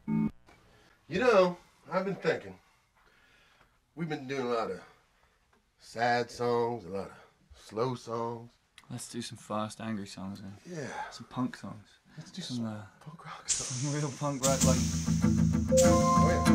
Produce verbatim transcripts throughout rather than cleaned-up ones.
You know, I've been thinking. We've been doing a lot of sad songs, a lot of slow songs. Let's do some fast, angry songs then. Yeah. Some punk songs. Let's do some, some uh, punk rock songs. Some real punk rock, like. Oh, yeah.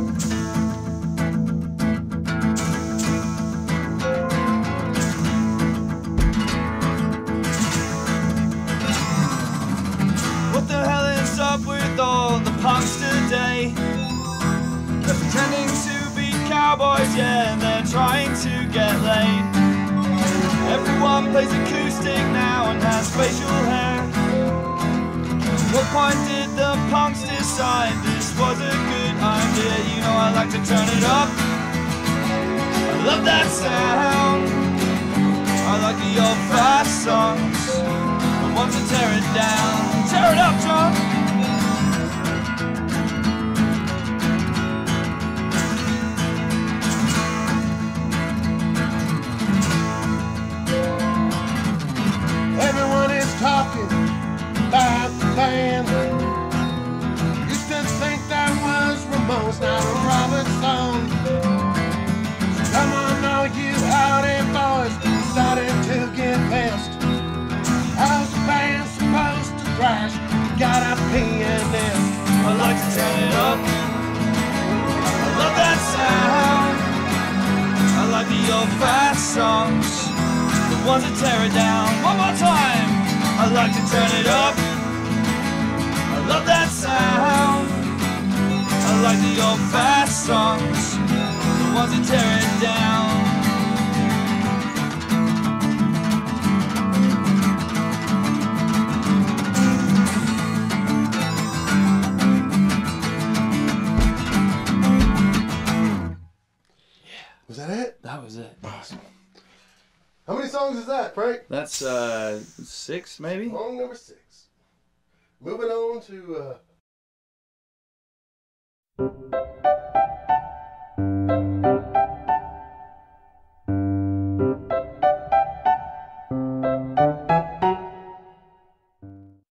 What the hell is up with all the punks today? They're pretending to be cowboys, yeah, and they're trying to get laid. Everyone plays acoustic now and has facial hair. What point did the punks decide this was a good idea? You know I like to turn it up. I love that sound. I like the old fast songs, the ones that tear it down. Tear it up, John! Everyone is talking about the band. Used to think that was Ramones, not a Robert song. So come on, all you howdy boys, starting to get pissed. How's the band supposed to thrash? You got a pianist. I like to turn it up. I love that sound. I like the old fast songs, the ones that tear it down. One more time. I like to turn it up. I love that sound. I like the old fast songs, the ones that tear it down. Was that it? That was it. Awesome. How many songs is that, Frank? That's uh six, maybe? Song number six. Moving on to uh